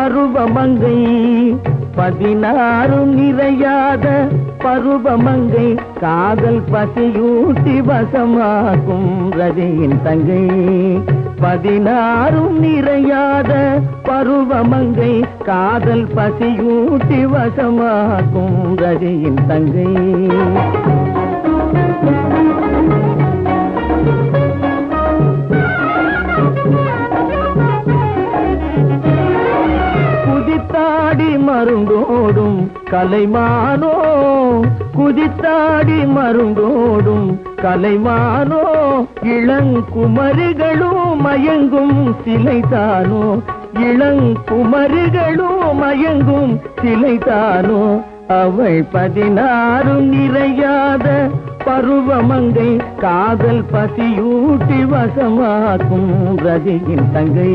பருவமங்கை 16 நிறையாத பருவமங்கை காதல் பசியூட்டி வசமாக்கும் ரதியின் தங்கை 16 நிறையாத பருவமங்கை காதல் பசியூட்டி வசமாக்கும் ரதியின் தங்கை குதித்தாடி மருங்கோடும் கலைமானோ குதித்தாடி மருங்கோடும் கலைமானோ இளங்குமரிகளும் மயங்கும் சிலைதானோ இளங்குமரிகளும் மயங்கும் சிலைதானோ அவள் 16 நிறையாத பருவமங்கை காதல் பசியூட்டி வசமாக்கும் ரதியின் தங்கை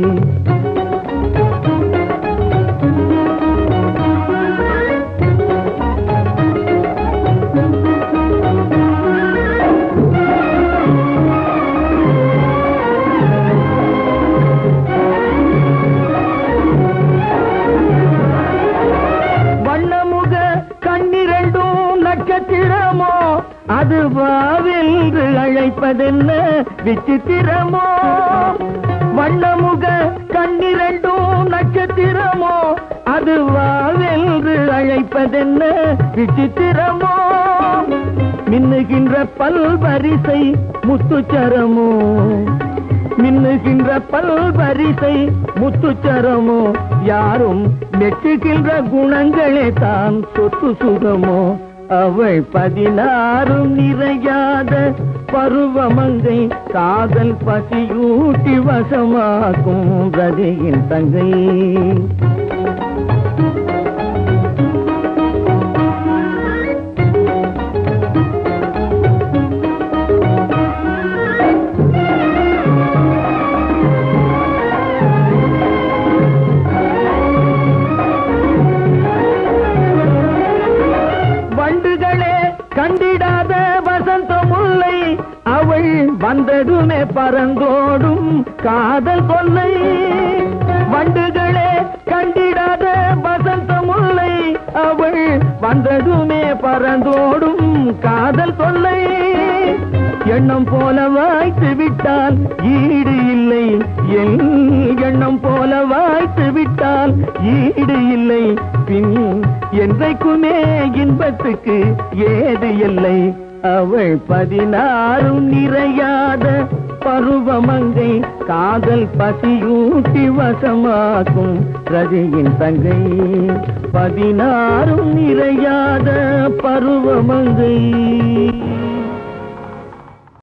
நட்சத்திரமோ அது வாவென்று அழைப்பதென்ன விசித்திரமோ வண்ணமுக கண்ணிரண்டும் நட்சத்திரமோ அது வாவென்று அழைப்பதென்ன விசித்திரமோ மின்னுகின்ற பல்வரிசை முத்துச்சரமோ மின்னுகின்ற பல்வரிசை முத்துச்சரமோ யாரும் மெச்சுகின்ற குணங்களே தான் சொத்து சுகமோ அவள் 16 நிறையாத பருவமங்கை காதல் பசியூட்டி வசமாக்கும் ரதியின் தங்கை கண்டிடாத வசந்த முல்லை அவள் வந்ததுமே பறந்தோடும் காதல் கொல்லை வண்டுகளே கண்டிடாத வசந்த முல்லை அவள் வந்ததுமே பறந்தோடும் காதல் கொல்லை எண்ணம் போல வாய்த்து விட்டால் ஈடு இல்லை எண்ணம் போல வாய்த்து விட்டால் ஈடு இல்லை பின் என்றைக்குமே இன்பத்துக்கு ஏது இல்லை அவள் 16 நிறையாத பருவமங்கை காதல் பசியூட்டி வசமாக்கும் ரதியின் தங்கை 16 நிறையாத பருவமங்கை